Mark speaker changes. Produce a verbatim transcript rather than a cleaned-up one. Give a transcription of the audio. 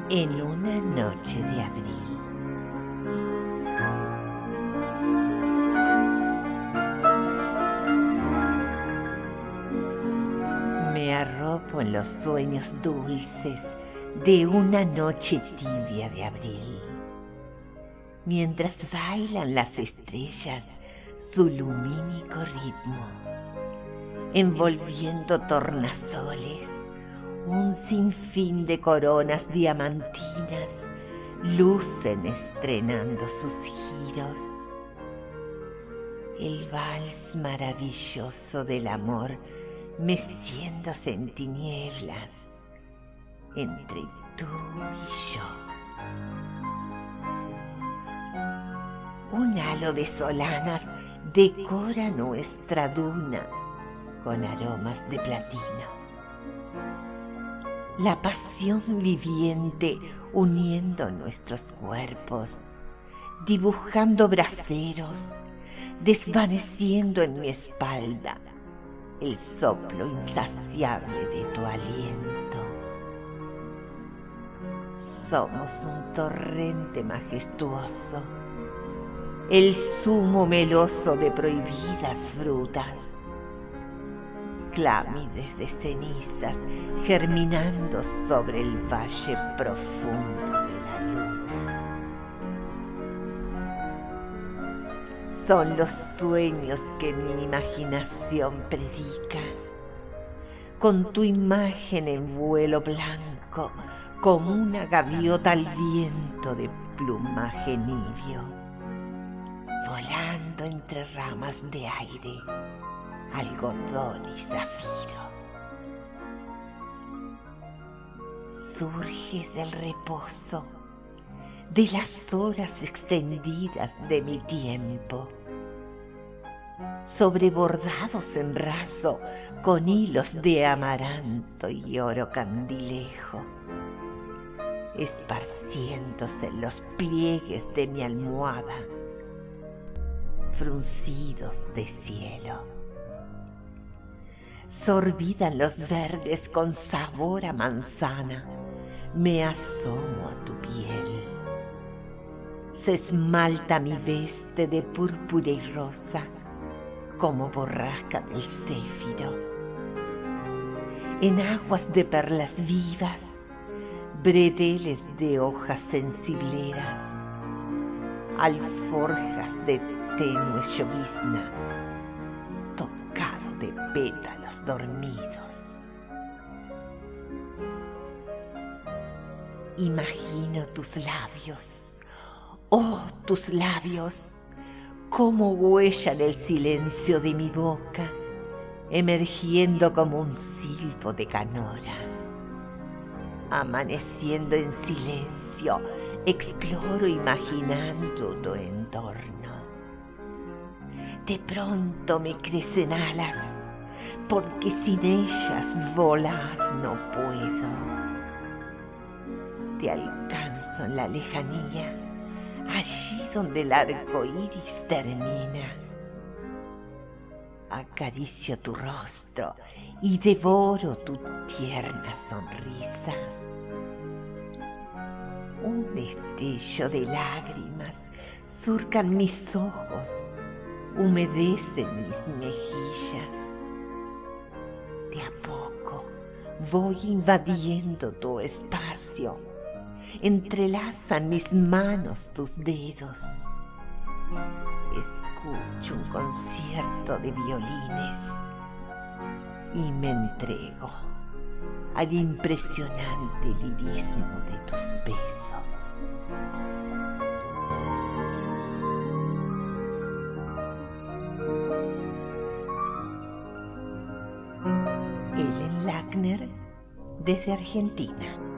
Speaker 1: En una noche de abril. Me arropo en los sueños dulces de una noche tibia de abril, mientras bailan las estrellas su lumínico ritmo, envolviendo tornasoles, un sinfín de coronas diamantinas lucen estrenando sus giros. El vals maravilloso del amor meciéndose en tinieblas entre tú y yo. Un halo de solanas decora nuestra duna con aromas de platino. La pasión viviente uniendo nuestros cuerpos, dibujando braseros, desvaneciendo en mi espalda el soplo insaciable de tu aliento. Somos un torrente majestuoso, el zumo meloso de prohibidas frutas, clámides de cenizas germinando sobre el valle profundo de la luna. Son los sueños que mi imaginación predica, con tu imagen en vuelo blanco, como una gaviota al viento de plumaje nibio, volando entre ramas de aire, algodón y zafiro. Surges del reposo, de las horas extendidas de mi tiempo, sobrebordados en raso con hilos de amaranto y oro candilejo, esparciéndose en los pliegues de mi almohada, fruncidos de cielo. Sorbidan los verdes con sabor a manzana, me asomo a tu piel. Se esmalta mi veste de púrpura y rosa, como borrasca del céfiro. En aguas de perlas vivas, bredeles de hojas sensibleras, alforjas de tenue llovizna, tocado de pétalos dormidos. Imagino tus labios, oh, tus labios, cómo huellan el silencio de mi boca, emergiendo como un silbo de canora. Amaneciendo en silencio, exploro imaginando tu entorno. De pronto me crecen alas, porque sin ellas volar no puedo. Te alcanzo en la lejanía, allí donde el arco iris termina. Acaricio tu rostro y devoro tu tierna sonrisa. Un destello de lágrimas surcan mis ojos, humedecen mis mejillas. De a poco voy invadiendo tu espacio, entrelazan mis manos tus dedos. Escucho un concierto de violines y me entrego al impresionante lirismo de tus besos. Ellen Lackner, desde Argentina.